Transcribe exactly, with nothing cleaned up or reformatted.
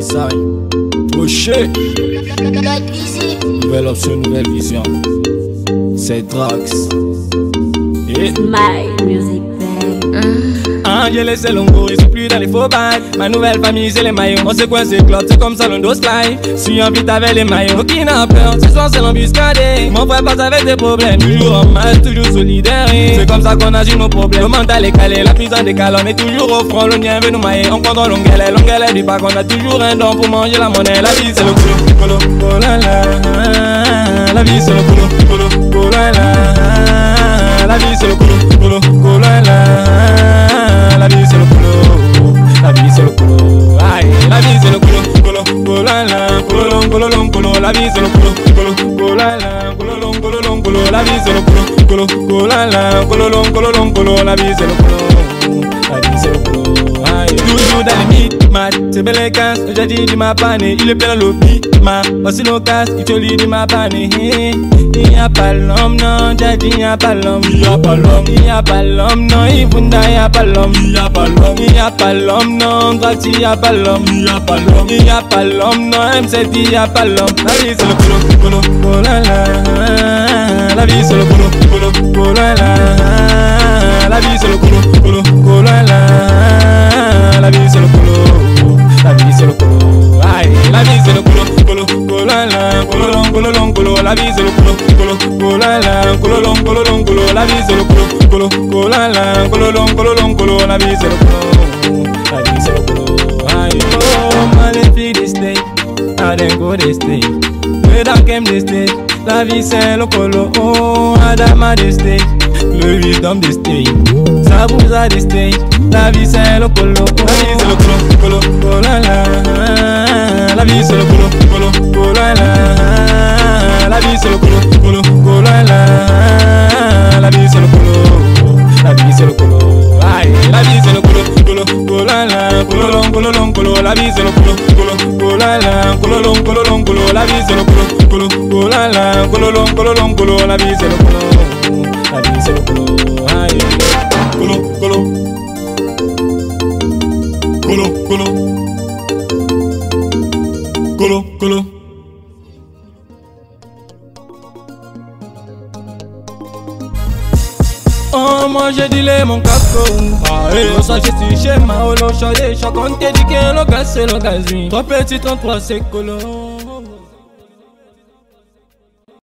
design. Touché. Nouvelle option, nouvelle vision. C'est Drax. Et My music bag. Angel et c'est longo, ils sont plus dans les faux bacs. Ma nouvelle famille c'est les maillots. On sait quoi c'est club, c'est comme ça l'ondo slide. Suis en vite avec les maillots, aucun n'a peur. Ce soir c'est l'embuscade. Mon frère passe avec des problèmes. Toujours en masse, toujours solidaire. C'est comme ça qu'on agit nos problèmes. Le mental est calé, la puissance décale. On est toujours au front, le lien veut nous mailler. On compte en longuelle, longuelle du pas qu'on a toujours un don pour manger la monnaie. La vie c'est le colo, colo, colo, la la. La vie c'est le colo, colo, colo, la la. La vie c'est le colo, colo, colo, la la. La vie c'est le colo, la vie c'est le colo, aïe. La vie c'est le colo, colo, colo, la la. Colo long, colo long, colo. La vie c'est le colo, colo, colo, la la. Colo long, colo long, colo. La vie c'est le colo, colo, colo, la la. Colo long, colo long, colo. La vie c'est le colo, la vie c'est le colo, aïe. Toujours dans les mythes, mat, c'est bel et casse. J'ai dit du ma pané, il est plein dans l'opi, ma. Voici nos casses, il te lit du ma pané. Il n'y a pas l'homme, non, j'ai dit il n'y a pas l'homme. Il n'y a pas l'homme, il n'y a pas l'homme, non, il il n'y a pas l'homme. Il n'y a pas l'homme, il n'y a pas l'homme, non, Drax, il n'y a pas l'homme. Il n'y a pas l'homme, il n'y a pas l'homme, non, M sept, il n'y a pas l'homme. La vie c'est le colo, colo, colo, la la. La vie c'est le colo, colo, colo, la la. La vie c'est le colo, colo, colo, la la. La vie c'est le colo, la vie c'est le colo, aïe. La vie c'est le colo, colo, colo, la la. Colo long, colo long, colo. La vie c'est le colo, colo, colo, la la. Colo long, colo long, colo. La vie c'est le colo, colo, colo, la la. Colo long, colo long, colo. La vie c'est le colo, la vie c'est le colo, aïe. Oh, maléfique des steaks, I go des steaks. Without game des steaks. La vie c'est le colo, oh, Adama des steaks. Le wisdom des steaks, ça vous a des steaks. La vie c'est le colo, la vie c'est le colo, colo, colo, la la. La vie c'est le colo, colo, colo, la la. La vie c'est le colo, colo, colo, la la. La vie c'est le colo, la vie c'est le colo, aïe. La vie c'est le colo, colo, colo, la la. Colo long, colo long, colo. La vie c'est le colo, colo, colo, la la. Colo long, colo long, colo. La vie c'est le colo, colo, colo, la la. Colo long, colo long, colo. La vie c'est le colo, la vie c'est le colo, aïe. Colo, colo, colo, colo, colo, colo. Oh, moi j'ai dilé mon casco. Aïe, on s'en j'ai chez ma holo. Chadé, chacun te dit que l'occasion c'est l'occasion. Trois petits, trente-trois, c'est colo.